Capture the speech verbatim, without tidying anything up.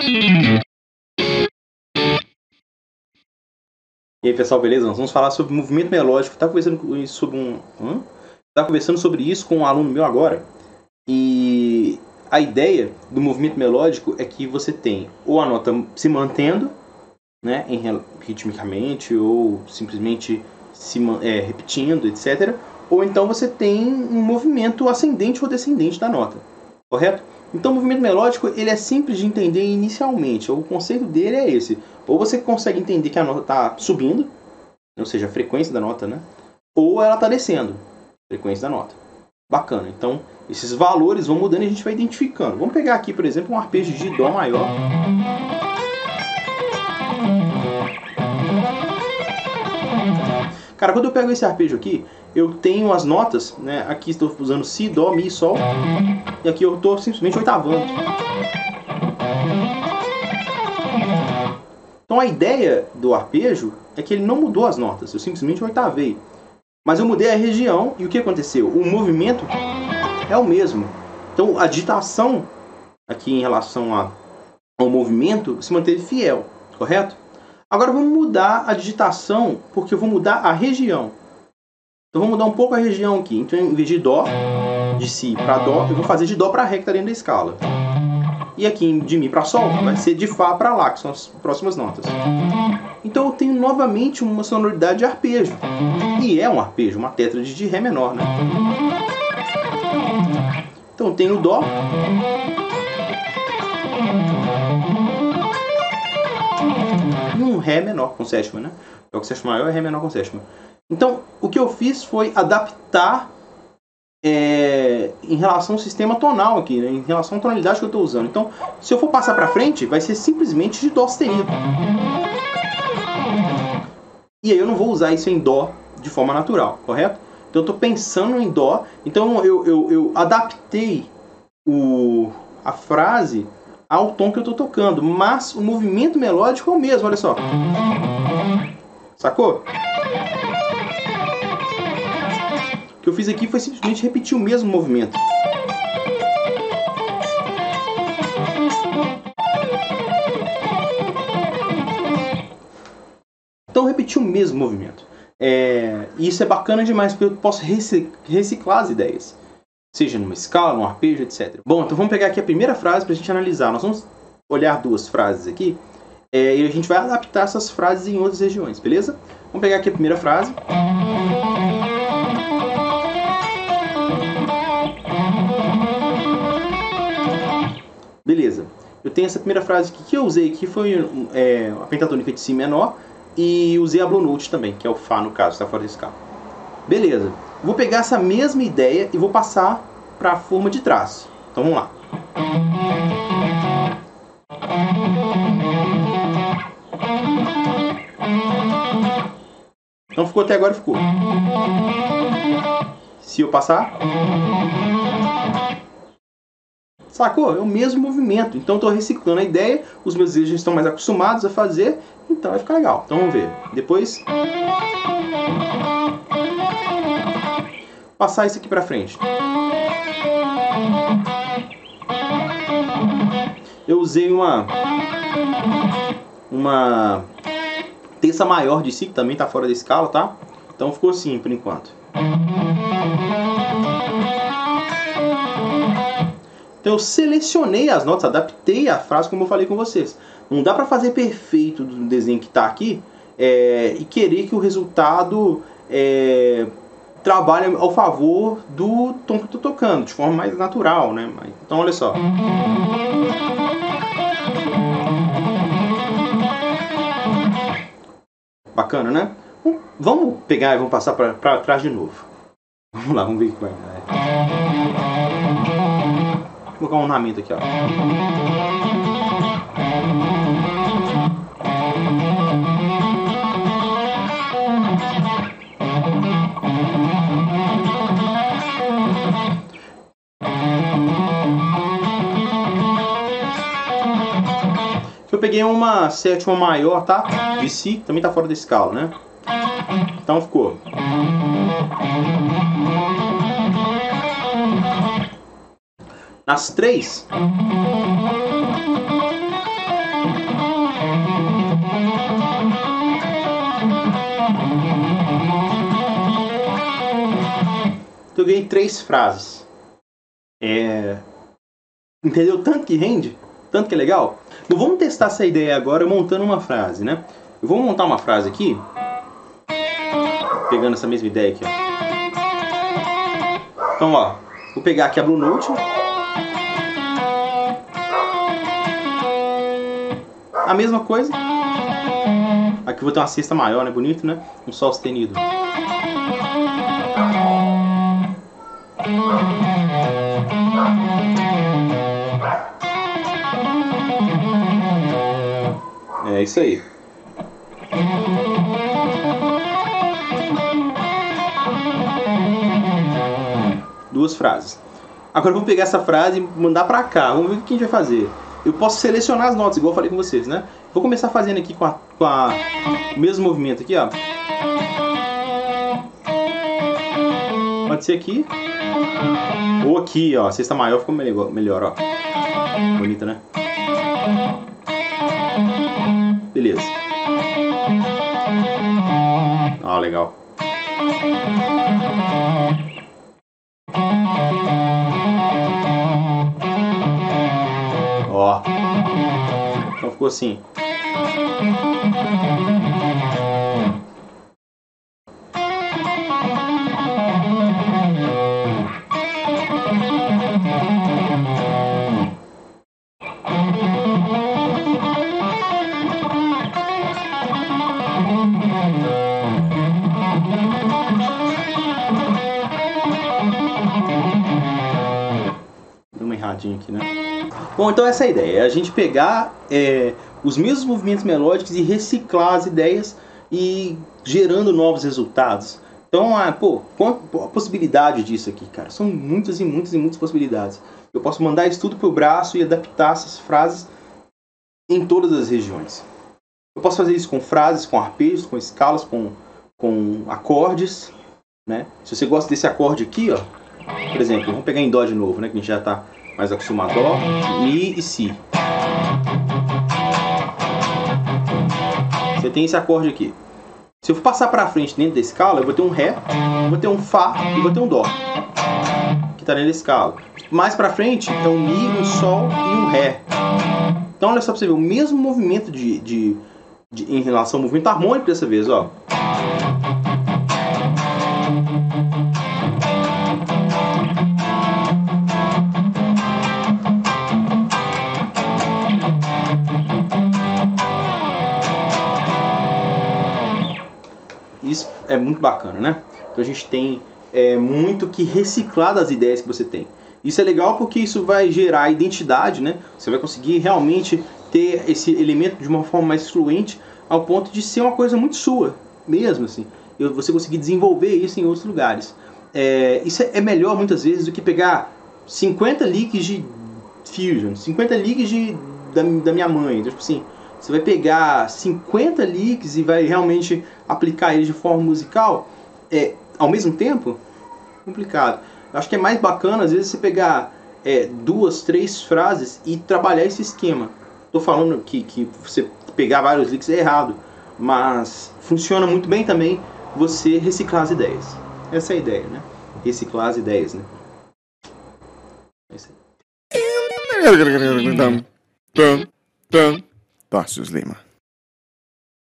E aí, pessoal, beleza? Nós vamos falar sobre movimento melódico. Estava conversando sobre um, hum? Tava conversando sobre isso com um aluno meu agora. E a ideia do movimento melódico é que você tem ou a nota se mantendo, né, em, ritmicamente, ou simplesmente se é, repetindo, etcétera. Ou então você tem um movimento ascendente ou descendente da nota, correto? Então o movimento melódico ele é simples de entender inicialmente. O conceito dele é esse. Ou você consegue entender que a nota está subindo, ou seja, a frequência da nota, né? Ou ela está descendo, a frequência da nota. Bacana. Então esses valores vão mudando e a gente vai identificando. Vamos pegar aqui, por exemplo, um arpejo de Dó maior. Cara, quando eu pego esse arpejo aqui, eu tenho as notas, né? Aqui estou usando Si, Dó, Mi, Sol. E aqui eu estou simplesmente oitavando. Então a ideia do arpejo é que ele não mudou as notas, eu simplesmente oitavei. Mas eu mudei a região e o que aconteceu? O movimento é o mesmo. Então a digitação aqui em relação a, ao movimento se manteve fiel, correto? Agora vamos mudar a digitação, porque eu vou mudar a região. Então vou mudar um pouco a região aqui. Então em vez de Dó, de Si para Dó, eu vou fazer de Dó para Ré que está dentro da escala. E aqui de Mi para Sol vai ser de Fá para Lá, que são as próximas notas. Então eu tenho novamente uma sonoridade de arpejo. E é um arpejo, uma tétrade de Ré menor, né? Então eu tenho o Dó. E um Ré menor com sétima, né? Dó com sétima maior é Ré menor com sétima. Então o que eu fiz foi adaptar É, em relação ao sistema tonal aqui, né? Em relação à tonalidade que eu estou usando. Então, se eu for passar para frente, vai ser simplesmente de Dó sustenido. E aí eu não vou usar isso em Dó de forma natural, correto? Então eu estou pensando em Dó. Então eu, eu, eu adaptei o, a frase ao tom que eu estou tocando, mas o movimento melódico é o mesmo, olha só. Sacou? O que eu fiz aqui foi simplesmente repetir o mesmo movimento. Então repetir o mesmo movimento. É, e isso é bacana demais, porque eu posso reciclar as ideias. Seja numa escala, num arpejo, etcétera. Bom, então vamos pegar aqui a primeira frase para a gente analisar. Nós vamos olhar duas frases aqui. É, e a gente vai adaptar essas frases em outras regiões, beleza? Vamos pegar aqui a primeira frase. Beleza, eu tenho essa primeira frase aqui que eu usei aqui, foi é, a pentatônica de Si menor e usei a Blue Note também, que é o Fá no caso, está fora da escala. Beleza, vou pegar essa mesma ideia e vou passar para a forma de trás. Então vamos lá. Então ficou até agora, ficou. Se eu passar... Sacou? É o mesmo movimento. Então estou reciclando a ideia, os meus desejos estão mais acostumados a fazer, então vai ficar legal. Então vamos ver. Depois... passar isso aqui para frente. Eu usei uma... uma terça maior de Si, que também está fora da escala, tá? Então ficou assim por enquanto. Então eu selecionei as notas, adaptei a frase como eu falei com vocês. Não dá para fazer perfeito do desenho que está aqui é, e querer que o resultado é, trabalhe ao favor do tom que eu estou tocando, de forma mais natural, né? Então olha só. Bacana, né? Bom, vamos pegar e vamos passar para trás de novo. Vamos lá, vamos ver o que vai dar. Vou colocar um ornamento aqui, ó. Eu peguei uma sétima maior, tá? De Si, também tá fora da escala, né? Então ficou. Nas três, ganhei três frases. É... Entendeu? Tanto que rende, tanto que é legal. Então vamos testar essa ideia agora montando uma frase, né? Eu vou montar uma frase aqui, pegando essa mesma ideia aqui, ó. Então, ó, vou pegar aqui a Blue Note. A mesma coisa. Aqui eu vou ter uma cesta maior, né? Bonito, né? Um sol sustenido. É isso aí. Duas frases. Agora eu vou pegar essa frase e mandar pra cá. Vamos ver o que a gente vai fazer. Eu posso selecionar as notas, igual eu falei com vocês, né? Vou começar fazendo aqui com, a, com a, o mesmo movimento aqui, ó. Pode ser aqui. Ou aqui, ó. A sexta maior ficou melhor, melhor, ó. Bonita, né? Beleza. Ah, legal. Ó. Então ficou assim. Deu uma erradinha aqui, né? Bom, então essa é a ideia. É a gente pegar é, os mesmos movimentos melódicos e reciclar as ideias e gerando novos resultados. Então, ah, pô, qual a possibilidade disso aqui, cara? São muitas e muitas e muitas possibilidades. Eu posso mandar isso tudo pro braço e adaptar essas frases em todas as regiões. Eu posso fazer isso com frases, com arpejos, com escalas, com, com acordes, né? Se você gosta desse acorde aqui, ó, por exemplo, vamos pegar em Dó de novo, né? Que a gente já está mais acostumado. Dó, Mi e Si. Você tem esse acorde aqui. Se eu for passar para frente dentro da escala, eu vou ter um Ré, vou ter um Fá e vou ter um Dó, que está dentro da escala. Mais para frente é um Mi, um Sol e um Ré. Então olha só para você ver, o mesmo movimento de, de, de, em relação ao movimento harmônico dessa vez, ó. Isso é muito bacana, né? Então a gente tem é, muito que reciclar das ideias que você tem. Isso é legal porque isso vai gerar identidade, né? Você vai conseguir realmente ter esse elemento de uma forma mais fluente ao ponto de ser uma coisa muito sua, mesmo assim. E você conseguir desenvolver isso em outros lugares. É, isso é melhor muitas vezes do que pegar cinquenta licks de Fusion, cinquenta licks de, da, da minha mãe. Então, tipo assim, você vai pegar cinquenta licks e vai realmente aplicar eles de forma musical, é, ao mesmo tempo, complicado. Eu acho que é mais bacana, às vezes, você pegar é, duas, três frases e trabalhar esse esquema. Estou falando que, que você pegar vários licks é errado, mas funciona muito bem também você reciclar as ideias. Essa é a ideia, né? Reciclar as ideias, né? É isso aí. Tarcius Lima.